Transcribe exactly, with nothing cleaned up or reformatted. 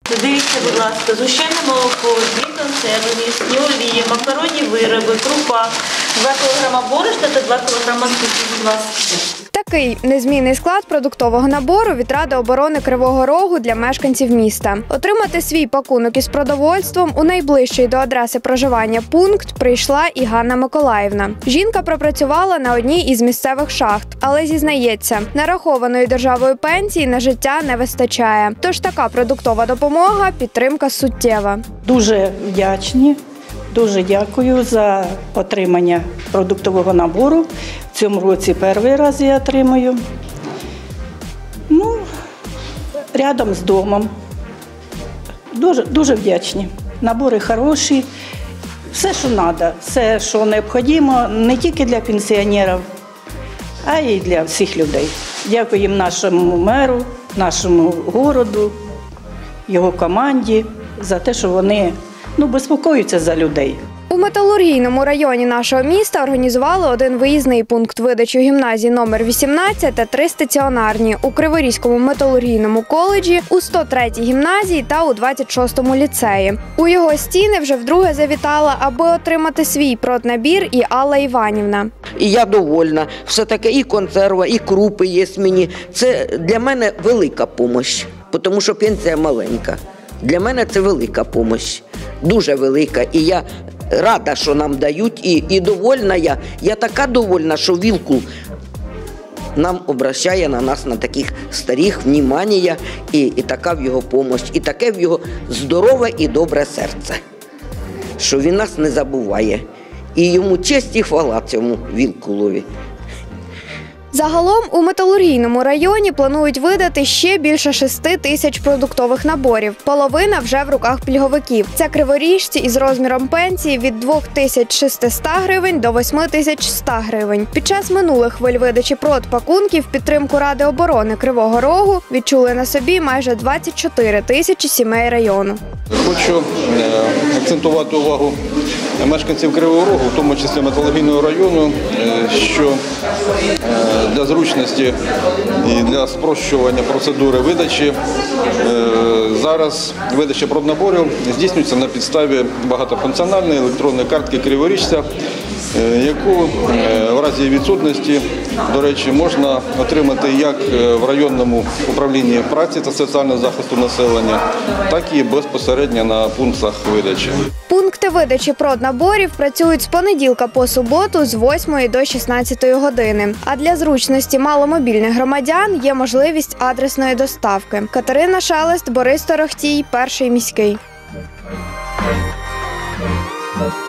Дивіться, будь ласка, згущене молоко, дві консерви, м'ясні олії, макаронні вироби, крупа, два кілограми борошна та два кілограми цукру, будь ласка. Такий незмінний склад продуктового набору від Ради оборони Кривого Рогу для мешканців міста. Отримати свій пакунок із продовольством у найближчий до адреси проживання пункт прийшла і Ганна Миколаївна. Жінка пропрацювала на одній із місцевих шахт, але зізнається, нарахованої державою пенсії на життя не вистачає. Тож така продуктова допомога – підтримка суттєва. Дуже вдячні. Дуже дякую за отримання продуктового набору. В цьому році перший раз я отримую. Ну, рядом з домом. Дуже, дуже вдячні. Набори хороші. Все, що треба, все, що необхідно, не тільки для пенсіонерів, а й для всіх людей. Дякуємо нашому меру, нашому городу, його команді за те, що вони Ну, безпокоються за людей. У металургійному районі нашого міста організували один виїзний пункт видачі гімназії номер вісімнадцять та три стаціонарні у Криворізькому металургійному коледжі, у сто третій гімназії та у двадцять шостому ліцеї. У його стіни вже вдруге завітала, аби отримати свій проднабір, і Алла Іванівна. І я довольна. Все-таки і консерва, і крупи є мені. Це для мене велика допомога, тому що пенсія маленька. Для мене це велика допомога. Дуже велика, і я рада, що нам дають, і, і довольна я. Я така довольна, що Вілкул нам обращає на нас, на таких старих, внимання, і, і така в його допомога, і таке в його здорове і добре серце, що він нас не забуває. І йому честь і хвала цьому Вілкулові. Загалом у металургійному районі планують видати ще більше шести тисяч продуктових наборів. Половина вже в руках пільговиків. Це криворіжці із розміром пенсії від двох тисяч шестисот гривень до восьми тисяч ста гривень. Під час минулих хвиль видачі продпакунків підтримку Ради оборони Кривого Рогу відчули на собі майже двадцять чотири тисячі сімей району. Хочу акцентувати увагу мешканців Кривого Рогу, в тому числі металургійного району, що для зручності і для спрощування процедури видачі зараз видача проднаборів здійснюється на підставі багатофункціональної електронної картки криворіжця, яку в разі відсутності, до речі, можна отримати як в районному управлінні праці та соціального захисту населення, так і безпосередньо на пунктах видачі. Пункти видачі проднаборів працюють з понеділка по суботу з восьмої до шістнадцятої години. А для зручності маломобільних громадян є можливість адресної доставки. Катерина Шелест, Борис Торохтій, Перший міський.